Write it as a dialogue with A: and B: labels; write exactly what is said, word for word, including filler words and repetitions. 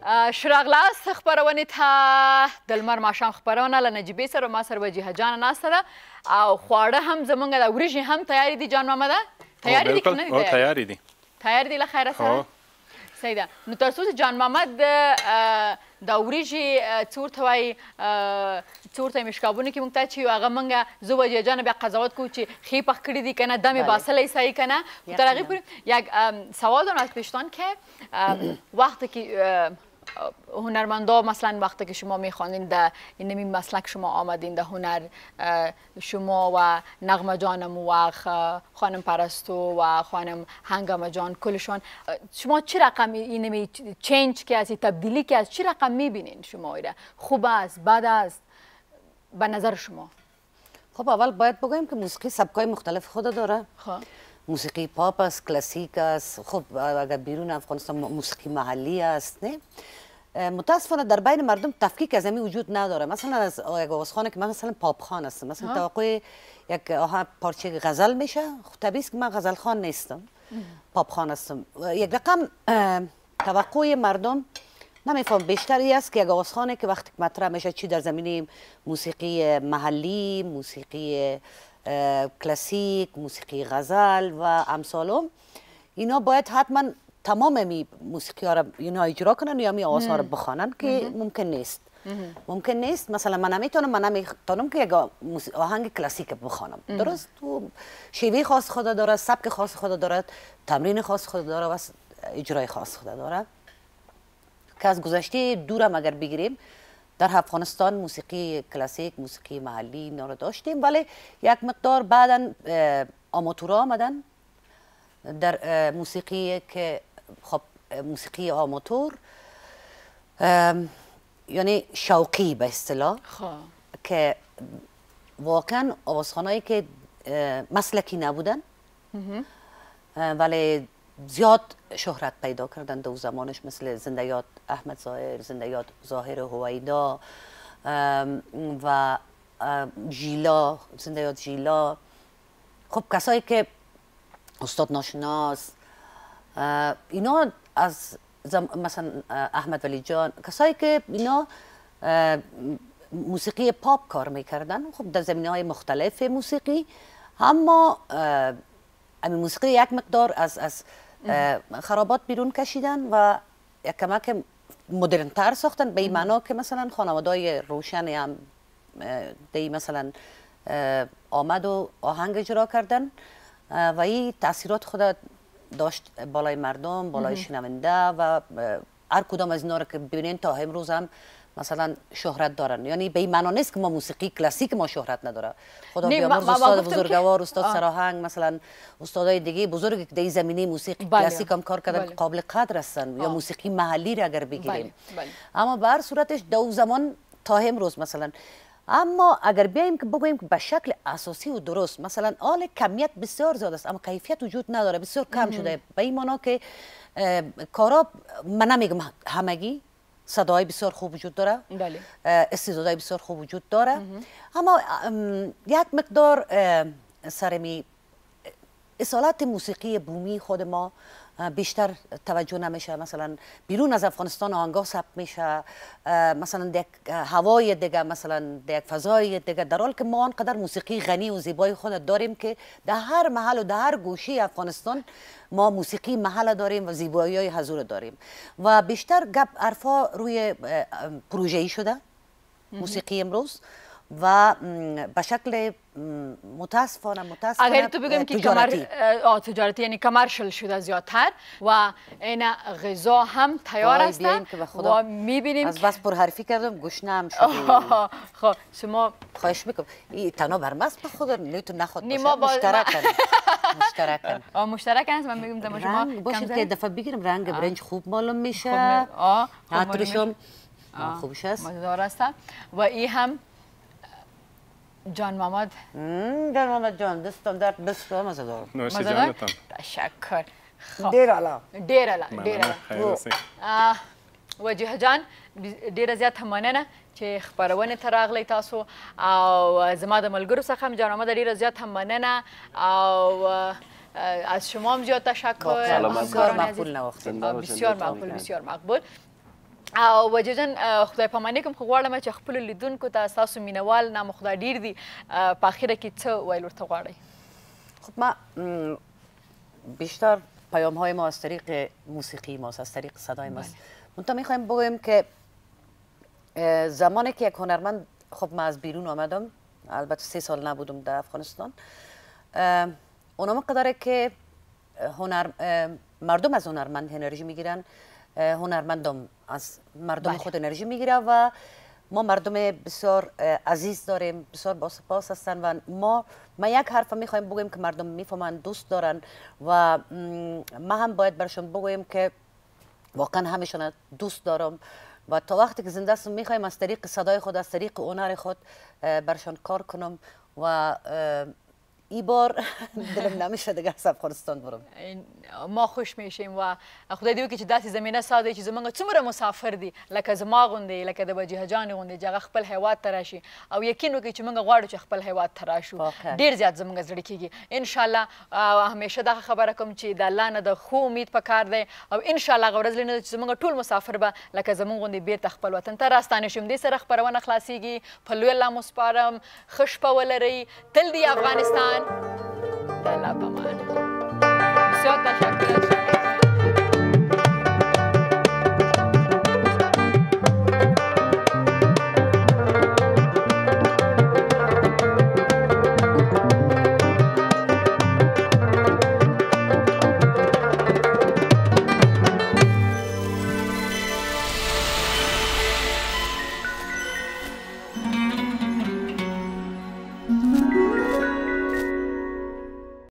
A: شراغلاست خپرونې ته د لمر ماښام خپرونه له نجیبې سره ما سره وجیحه جانه ناسته ده او خواړه هم زموږ د وریژې هم تیارې دي جان محمده تیارې دي که نه دي
B: تیارې دي
A: تیارې دي له خیره سره صحیح ده نو تر څو چې جان محمد دا وریژې څه ورته وایي څه ورته یې مشکابونه کې موږ ته چې هغه موږ زه وجیحه جانه بیا قضاوت کوو چې ښې پخ کړي دي که نه دم یې باسلی صحیح که نه تر هغې پورې یک سوال دارم از پیشتان که وقتی که هنرمندا مثلا وقتی که شما میخوانین در این نمی مسلک شما آمدین در هنر شما و نغمه جانم و خانم پرستو و خانم هنگامه جان کلشان شما چه رقم این نمی چینج که از تبدیلی که از چه رقم میبینین شما ایره خوب است بد است به نظر شما؟
C: خب اول باید بگویم که موسیقی سبکای مختلف خود داره
A: خب
C: موسیقی پاپ است کلاسیک است خب اگر بیرون افغانستان موسیقی محلی است نه متاسفانه در بین مردم تفکیک از همین وجود نداره مثلا از یک آوازخوانه که من مثلا پاپ خان هستم مثلا توقع یک آها پارچه غزل میشه خب طبیعی است که من غزل خان نیستم پاپ خان هستم یک رقم توقع مردم نمیفهم بیشتری است که یک آوازخوانه که وقتی مطرح میشه چی در زمینه موسیقی محلی موسیقی کلاسیک موسیقی غزل و امثالهم اینا باید حتما تمام می موسیقی ها را اینا اجرا کنن یا می آواز ها را بخوانن که ممکن نیست ممکن نیست مثلا من نمیتونم من نمیتونم که یک آهنگ کلاسیک بخوانم درست تو شیوه خاص خود داره سبک خاص خود داره تمرین خاص خود داره و اجرای خاص خود داره که از گذشته دورم اگر بگیریم در افغانستان موسیقی کلاسیک موسیقی محلی اینا رو داشتیم ولی یک مقدار بعدا آماتورا آمدن در موسیقی که خب موسیقی آماتور یعنی شوقی به اصطلاح که واقعا آوازخوانایی که مسلکی نبودن ولی زیاد شهرت پیدا کردن دو زمانش مثل زنده یاد احمد ظاهر زنده یاد ظاهر هویدا و ژیلا زنده یاد ژیلا خب کسایی که استاد ناشناس اینا از مثلا احمد ولی جان کسایی که اینا موسیقی پاپ کار میکردن خب در زمینه های مختلف موسیقی اما همین موسیقی یک مقدار از از خرابات بیرون کشیدن و یک کمک مدرن تر ساختن به این معنا که مثلا خانواده‌های روشن هم دی مثلا آمد و آهنگ اجرا کردن و این تاثیرات خود داشت بالای مردم بالای شنونده و هر کدام از اینا رو که ببینین تا امروز هم مثلا شهرت دارن یعنی به این معنا نیست که ما موسیقی کلاسیک ما شهرت نداره خدا بیامرز استاد بزرگوار استاد سراهنگ مثلا استادای دیگه بزرگ که در این زمینه موسیقی کلاسیک هم کار کردن قابل قدر هستن یا موسیقی محلی را اگر بگیریم اما به هر صورتش دو زمان تا امروز مثلا اما اگر بیایم که بگوییم که به شکل اساسی و درست مثلا آل کمیت بسیار زیاد است اما کیفیت وجود نداره بسیار کم شده به این معنا که کارا من نمیگم همگی صدای بسیار خوب وجود داره استعدادهای بسیار خوب وجود داره اما یک مقدار سرمی اصالت موسیقی بومی خود ما بیشتر توجه نمیشه مثلا بیرون از افغانستان آهنگاه ثبت میشه مثلا یک هوای دیگه مثلا یک فضای دیگه در حال که ما آنقدر موسیقی غنی و زیبای خود داریم که در هر محل و در هر گوشه افغانستان ما موسیقی محل داریم و زیبایی های حضور داریم و بیشتر گپ عرفا روی پروژه‌ای شده موسیقی امروز و به شکل متاسفانه متاسفانه
A: اگر تو بگم که تجارتی آه تجارتی یعنی کمرشل شده زیادتر و این غذا هم تیار است و میبینیم
C: از بس پر حرفی کردم گشنه هم شدیم
A: خب شما
C: خواهش میکنم این تنها برمست به خود نیتون نخواد باشه مشترکن مشترکن
A: آه مشترک است من میگم دم شما
C: باشید که دفعه بگیرم رنگ برنج خوب معلوم میشه
A: آه
C: عطرشم خوبش است
A: مزهدار است و این هم جان محمد
C: جان محمد جان دستم درد بسیار مزهدار
B: نوش جانتان
A: تشکر
C: ډیر اعلی
A: ډیر اعلی ډیر اعلی وجیحه جان ډیره زیاته مننه چې خپرونې ته راغلی تاسو او زما د ملګرو څخه هم جان محمد ډیره زیاته مننه او از شما هم زیاد تشکر
C: بسیار مقبول نواختید
A: بسیار مقبول بسیار مقبول او وجه جان خدای پاماني کوم خو غواړم چې خپلو لیدونکو ته ستاسو مینوال نامخدا ډېر دي په اخره کې څه ویل ورته غواړئ؟
C: خب ما بیشتر پیام های ما از طریق موسیقی ماست، از طریق صدای ماست. منتها میخوایم بگویم که زمانی که یک هنرمند، خب من از بیرون آمدم، البته سه سال نبودم در افغانستان، اونا قدره که هنر مردم از هنرمند انرژی میگیرن، هنرمندم از مردم بله. خود انرژی میگیره و ما مردم بسیار عزیز داریم، بسیار باسپاس هستن و ما ما یک حرف میخوایم بگویم که مردم میفهمن، دوست دارن و ما هم باید برشون بگویم که واقعا همشون دوست دارم و تا وقتی که زنده هستم میخوایم از طریق صدای خود، از طریق هنر خود برشون کار کنم و این بار دلم نمیشه دیگه از افغانستان برم.
A: ما خوش میشیم و خدای دې وکړي چې داسې زمینه ساده چې زمونږ څومره مسافر دي لکه زما غوندې، لکه د وجیه جانې غوندې چې هغه خپل هیواد ته راشي او یقین وکړي چې موږ غواړو چې خپل هیواد ته راشو. ډېر زیات زموږ زړه کېږي. انشاءالله همیشه دغه خبره کوم چې د الله نه د ښو امید پکار دی او انشاءالله هغه ورځ لري نه چې زموږ ټول مسافر به لکه زموږ غوندې بیرته خپل وطن ته راستانه شي. همدې سره خپرونه خلاصیږي. په لوی الله مو سپارم. ښه شپه ولرئ. تل دې افغانستان د الله په امان. بسیار تشکر.